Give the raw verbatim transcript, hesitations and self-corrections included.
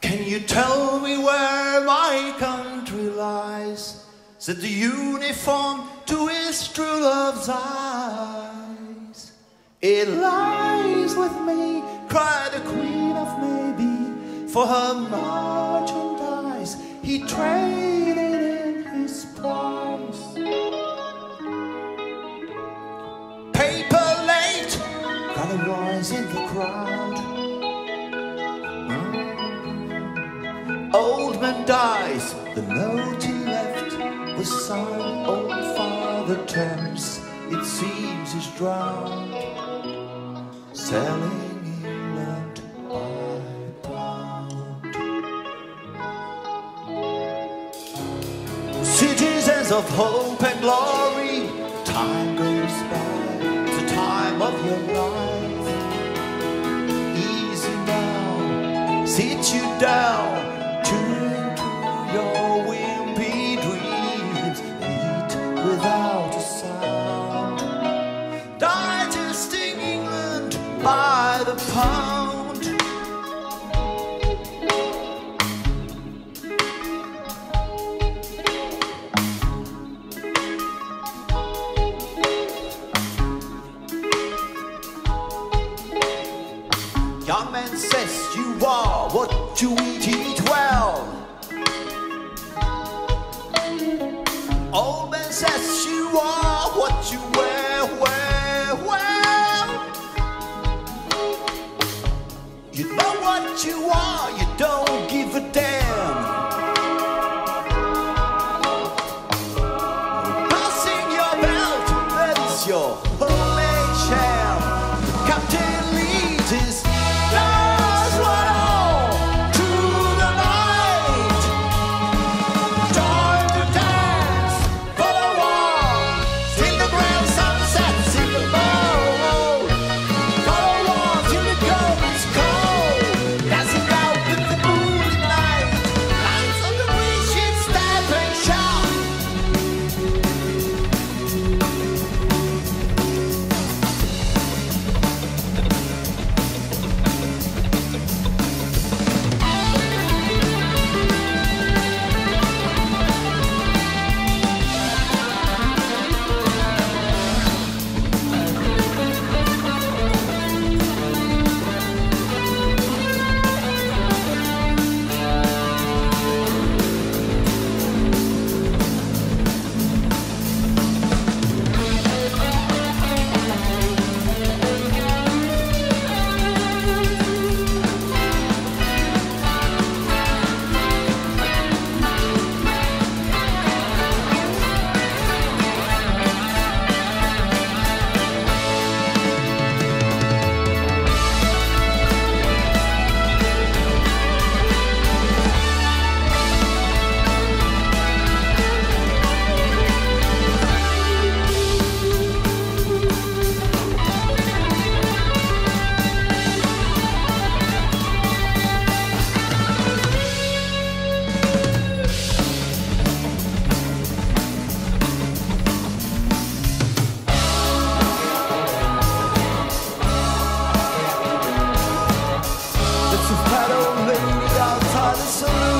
Can you tell me where my country lies? Said the uniform to his true love's eyes. It lies with me, cried the queen of maybe. For her merchandise he traded in his price. Paper late, got a voice in the crowd. Mm. Old man dies, the note he left was signed old Father Thames. It seems he's drowned, selling England by pound. Citizens of hope and glory, time goes by, the time of your life. Easy now, sit you down, tune to your wimpy dreams, eat without a sound, digesting England by the pound. Young man says you are what you eat, eat well. Old man says you are what you wear, wear, well. You know what you are, you don't give a damn. Passing your belt, that is your holy sham. Captain leads his does what all through the night. Join the dance for the war. Till the grand sun sets in the bowl. For the war till the gold is cold. Dancing out with the moonlit night. Lights on the windshield, step and shout. There's a fat old lady outside the saloon.